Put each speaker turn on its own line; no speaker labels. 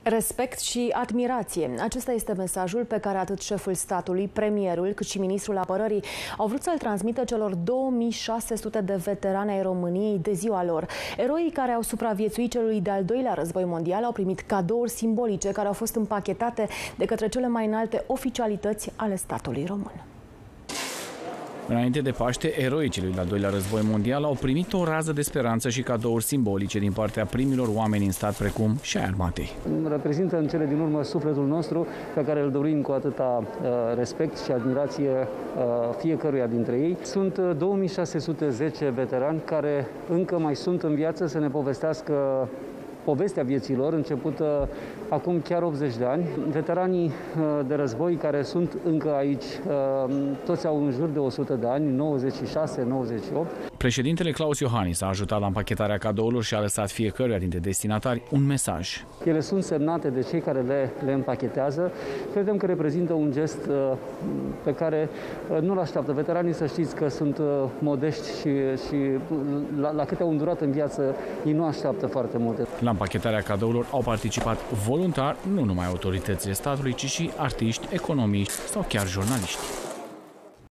Respect și admirație. Acesta este mesajul pe care atât șeful statului, premierul, cât și ministrul apărării au vrut să-l transmită celor 2600 de veterani ai României de ziua lor. Eroii care au supraviețuit celui de-al doilea război mondial au primit cadouri simbolice care au fost împachetate de către cele mai înalte oficialități ale statului român.
Înainte de Paște, eroii celui de-al doilea război mondial au primit o rază de speranță și cadouri simbolice din partea primilor oameni în stat, precum și ai armatei.
Reprezintă în cele din urmă sufletul nostru, pe care îl dorim cu atâta respect și admirație fiecăruia dintre ei. Sunt 2610 veterani care încă mai sunt în viață să ne povestească povestea vieților, începută acum chiar 80 de ani. Veteranii de război care sunt încă aici, toți au în jur de 100 de ani, 96, 98.
Președintele Claus Iohannis a ajutat la împachetarea cadourilor și a lăsat fiecăruia dintre destinatari un mesaj.
Ele sunt semnate de cei care le împachetează. Credem că reprezintă un gest pe care nu-l așteaptă veteranii, să știți că sunt modești și la câte au îndurat în viață, ei nu așteaptă foarte multe.
La împachetarea cadourilor au participat voluntar nu numai autoritățile statului, ci și artiști, economiști sau chiar jurnaliști.